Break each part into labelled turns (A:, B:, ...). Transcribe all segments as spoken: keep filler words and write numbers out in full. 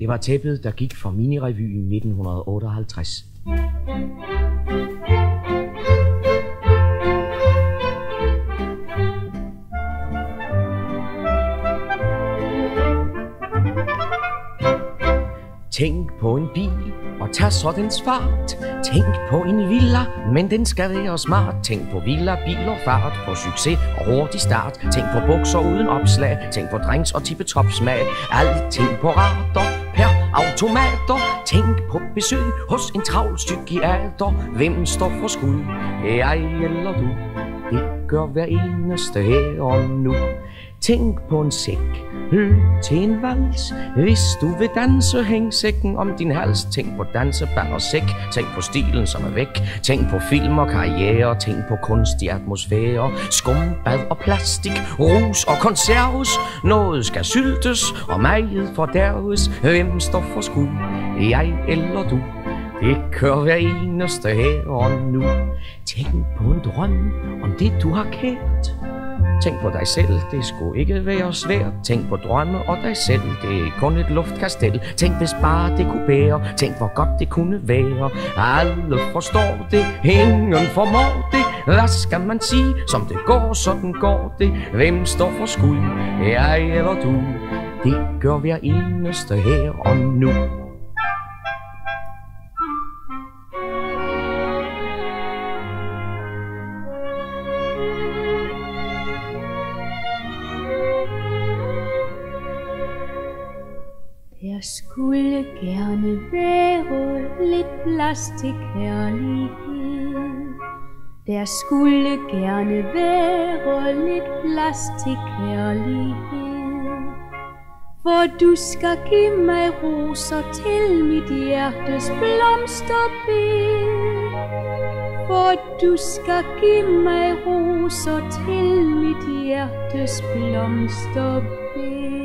A: var tæppet, der gik for Minirevyen nitten otteoghalvtreds. Tænk på en bil, og tag så dens fart. Tænk på en villa, men den skal være smart. Tænk på villa, bil og fart, på succes og hurtig start. Tænk på bukser uden opslag, tænk på drinks og tippetop-smag. Alting på rater, per automater. Tænk på besøg hos en travl psykiater. Hvem står for skud, jeg eller du? Det gør hver eneste her og nu. Tænk på en sæk, lyt til en vals. Hvis du vil danse, hæng sækken om din hals. Tænk på danseband og sæk. Tænk på stilen, som er væk. Tænk på film og karriere. Tænk på kunstig atmosfære. Skumbad og plastik, rus og konserves. Noget skal syltes, og meget fordærves. Hvem står for skud, jeg eller du? Det kører hver eneste her og nu. Tænk på en drøm om det, du har kært. Tænk på dig selv, det skulle ikke være svært. Tænk på drømme og dig selv, det er kun et luftkastel. Tænk hvis bare det kunne bære, tænk hvor godt det kunne være. Alle forstår det, ingen formår det. Hvad skal man sige, som det går, sådan går det. Hvem står for skud, jeg eller du? Det gør hver eneste her og nu.
B: Der skulle gerne være lidt plads til kærlighed. Der skulle gerne være lidt plads til kærlighed. For du skal give mig roser til mit hjertes blomsterbed. For du skal give mig roser til mit hjertes blomsterbed.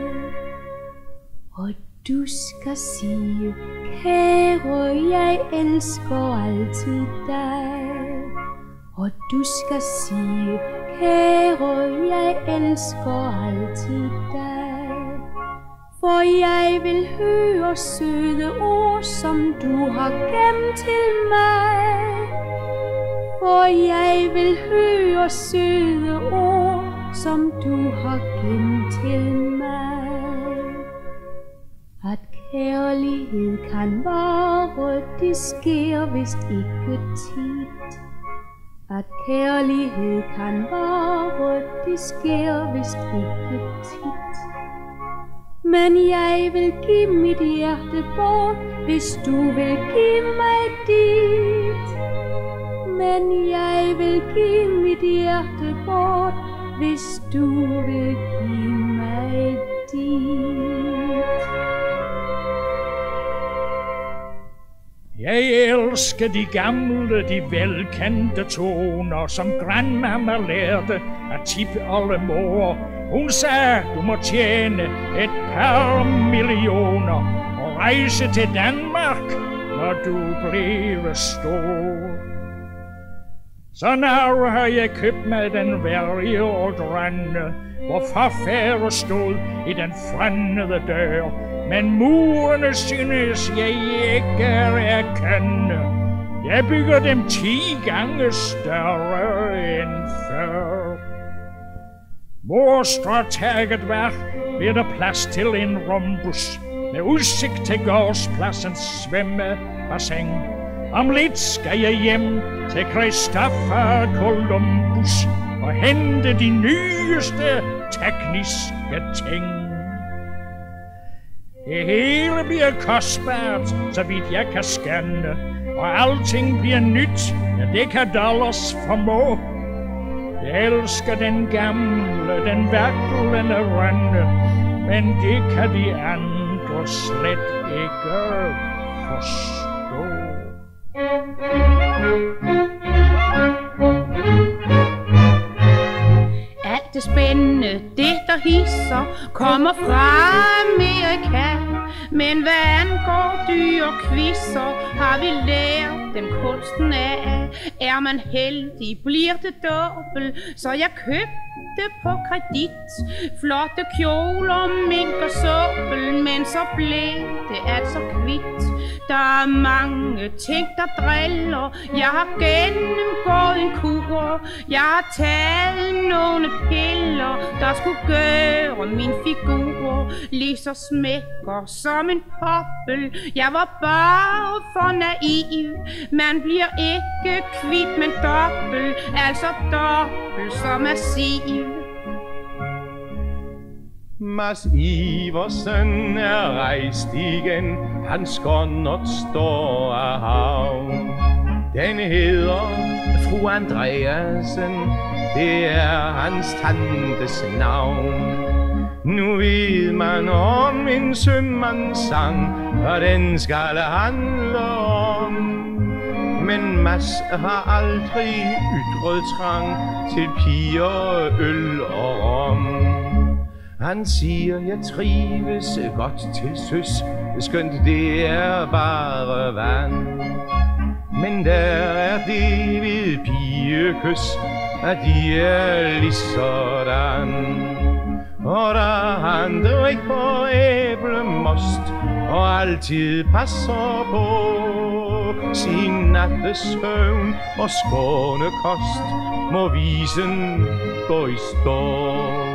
B: Og du skal sige, kære, jeg elsker altid dig. Og du skal sige, kære, jeg elsker altid dig. For jeg vil høre søde ord, som du har gemt til mig. For jeg vil høre søde ord, som du har gemt til mig. At kærlighed kan vare, det sker vist ikke tit. At kærlighed kan vare, det sker vist ikke tit. Men jeg vil give mit hjerte bort, hvis du vil give mig dit. Men jeg vil give mit hjerte bort, hvis du vil give mig dit.
C: Jeg elsker de gamle, de velkendte toner, som grandmamma lærte at tippe alle mor. Hun sagde, du må tjene et par millioner og rejse til Danmark, når du bliver stor. Så nu har jeg købt mig den værdige og drønne, hvor farfære stod i den fremmede dør. Men murene synes jeg ikke er kende. Jeg bygger dem ti gange større end før. Hvor stråtaget var, bliver der plads til en rumbus med udsigt til gårdspladsens svømmebassin. Om lidt skal jeg hjem til Christopher Columbus og hente de nyeste tekniske ting. Det hele bliver kostbart, så vidt jeg kan scanne, og alting bliver nyt, ja, det kan dollars formå. Jeg elsker den gamle, den vaklende rønne, men det kan de andre slet ikke forstå.
D: Alt det spændende, det der hisser, kommer fra Amerika. Men hvad angår dyr quizzer, har vi lært den kunsten af. Er man heldig, bliver det dobbelt, så jeg købte på kredit flotte kjoler, mink og suppel, men så blev det altså kvidt. Der er mange ting, der driller. Jeg har gennemgået en kur. Jeg har taget nogle piller, der skulle gøre min figur lige så smækker som en poppel. Jeg var bare for naiv. Man bliver ikke kvit, men dobbelt, altså dobbelt så massiv.
E: Mads Iversen er rejst igen, hans skonnert står af havn. Den hedder fru Andreasen, det er hans tantes navn. Nu ved man om en sømandssang, og den skal handle om. Men Mads har aldrig ytret trang til piger, øl og rom. Han siger, jeg trives godt til søs, skønt det er bare vand. Men der er det ved pigekys, at de er lige sådan. Og der han drikker på æblemost, og altid passer på sin nattesøvn og skånekost, må visen gå i stå.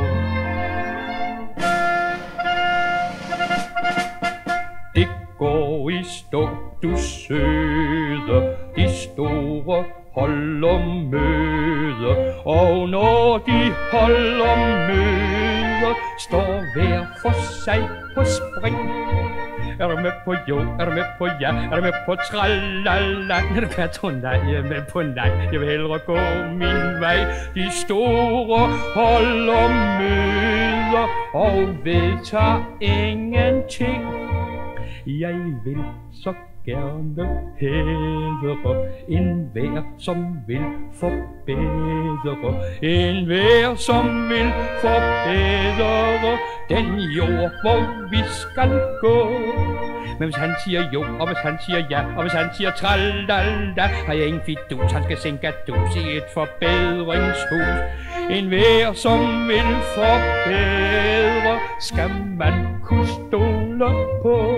C: Det går i stå, du søde, de store holder møder. Og når de holder møder, står hver for sig på spring. Er du med på jo, er du med på ja, er du med på tralala? Er du med på nej, jeg er med på nej, jeg vil hellere gå min vej. De store holder møder og vedtager ingenting. Jeg vil så gerne hædre enhver, som vil forbedre. Enhver, som vil forbedre den jord, hvor vi skal gå. Men hvis han siger jo, og hvis han siger ja, og hvis han siger tralala, har jeg ingen fidus, han skal sænke dus i et forbedringshus. Enhver, som vil forbedre, skal man kunne stole på.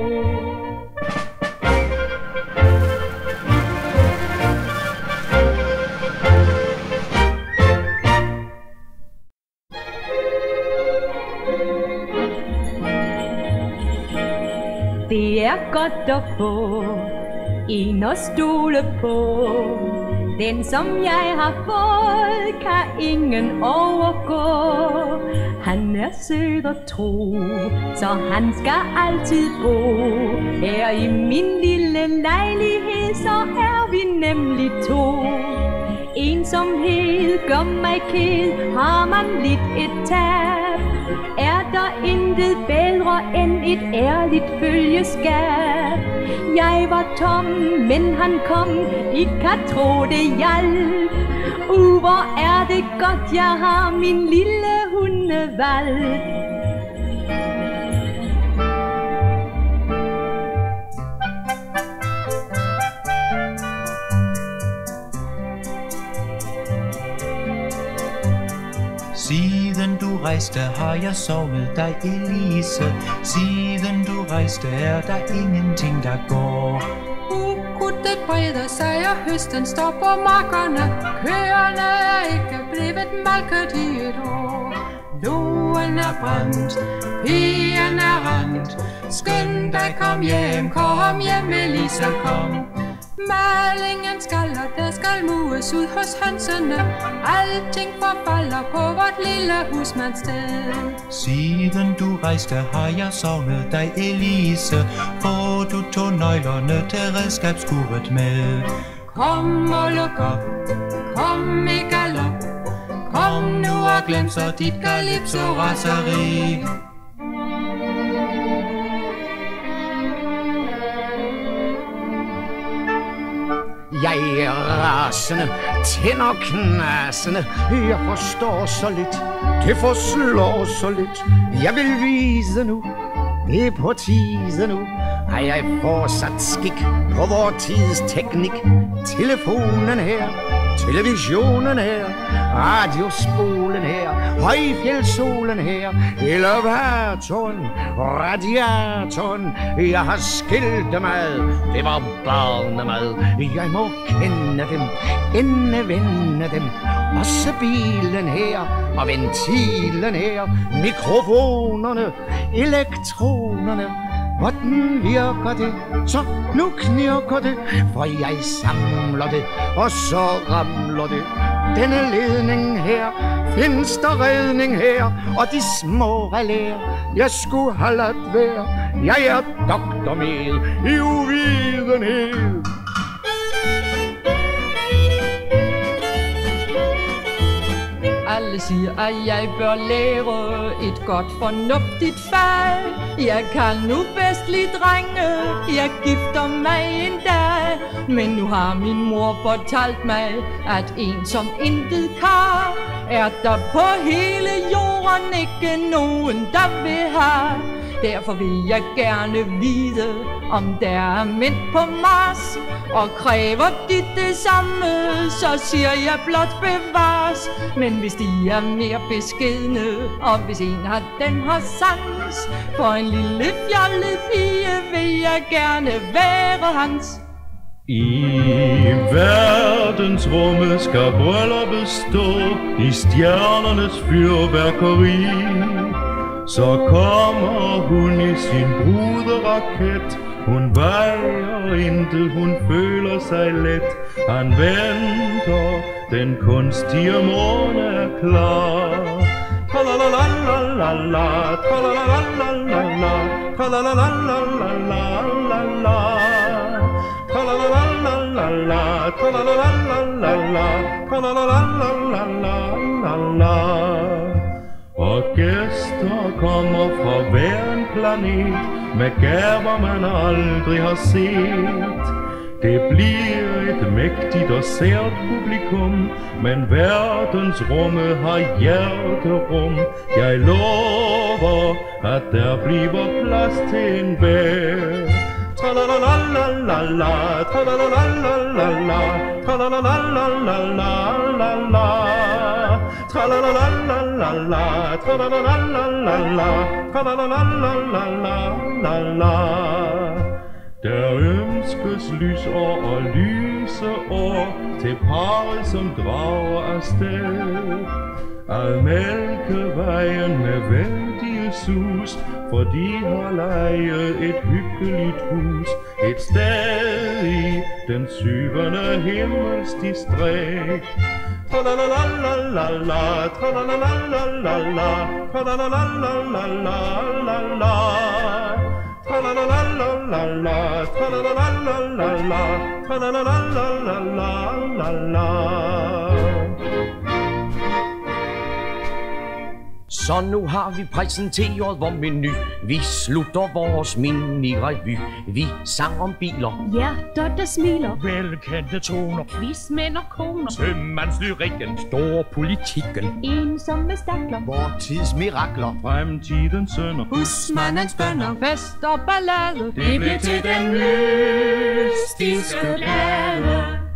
B: Det er godt at få en at stole på. Den som jeg har fået, kan ingen overgå. Han er sød og tro, så han skal altid bo. Her i min lille lejlighed, så er vi nemlig to. Ensomhed gør mig ked, har man lidt et tab. Er der intet bedre end et ærligt følgeskab? Jeg var tom, men han kom, I kan tro det hjalp. Uh, hvor er det godt, jeg har min lille hundevalg.
F: Siden du rejste har jeg sovet dig, Elise. Siden du rejste er der ingenting der går.
G: Ukrudtet breder sig og høsten står på markerne. Køerne er ikke blevet malket i et år. Loen er brændt, pigen er rendt. Skynd dig, kom hjem, kom hjem, Elise, kom. Malingen skal, og der skal mues ud hos hønsene. Alting forfalder på vort lille husmandssted.
F: Siden du rejste har jeg savnet dig, Elise. Får du tog nøglerne til redskabsskuret med.
G: Kom og luk op, kom i galop. Kom nu og glem så dit calypso-raseri.
A: Jeg er rasende, tænder knasende. Jeg forstår så lidt, det forslår så lidt. Jeg vil vise nu, det er på tide nu, har jeg fortsat skik på vor tids teknik. Telefonen her, televisionen her, radiospolen her, højfjeldsolen her, elevatoren, radiatoren. Jeg har skiltemad, det var barnemad. Jeg må kende dem, endevende dem. Også bilen her, og ventilen her, mikrofonerne, elektronerne. Hvordan virker det? Så nu knirker det, for jeg samler det, og så ramler det. Denne ledning her, findes der redning her, og de små relæer, jeg skulle have ladt være. Jeg er doktor med i uvidenhed.
H: Alle siger, at jeg bør lære et godt fornuftigt fag. Jeg kan nu bedst lide drenge, jeg gifter mig en dag. Men nu har min mor fortalt mig, at en som intet kan, er der på hele jorden ikke nogen, der vil have. Derfor vil jeg gerne vide, om der er mænd på Mars. Og kræver de det samme, så siger jeg blot bevares. Men hvis de er mere beskedne, og hvis en har den har sans, for en lille fjollet pige vil jeg gerne være hans.
E: I verdensrummet skal brylluppet stå i stjernernes fyrværkeri. Så kommer hun i sin bruderaket. Hun vejer intet, hun føler sig let. Han venter, den kunstige måne er klar. Tra-la-la-la-la-la, tra-la-la-la-la-la, tra-la-la-la-la-la-la, tra-la-la-la-la-la, tra-la-la-la-la-la, tra-la-la-la-la-la-la. Og gæster kommer fra hver en planet med gaver man aldrig har set. Det bliver et mægtigt og sært publikum, men verdensrummet har hjerterum. Jeg lover, at der bliver plads til en hver. Tra-la-la-la-la-la, tra-la-la-la-la-la, tra-la-la-la-la-la-la, tra-la-la-la-la-la, tra-la-la-la-la-la, tra-la-la-la-la-la-la. Der ønskes lysår og lyseår til parret, som drager afsted ad Mælkevejen med vældige sus, for de har lejet et hyggeligt hus et sted i den syvende himmels distrikt. Tra-la-la-la-la-la, tra-la-la-la-la-la, tra-la-la-la-la-la-la, tra-la-la-la-la-la, tra-la-la-la-la-la, tra-la-la-la-la-la-la.
A: Så nu har vi præsenteret vor menu. Vi slutter vores mini-revy. Vi sang om biler,
B: Hjerter, der smiler,
C: Velkendte toner,
D: Quizmænd og koner,
C: sømandslyrikken, storpolitikken,
B: ensomme stakler,
A: vor tids mirakler,
E: Fremtidens sønner,
H: Husmandens bønder, fest og ballade.
G: Det blev til den mystiske plade.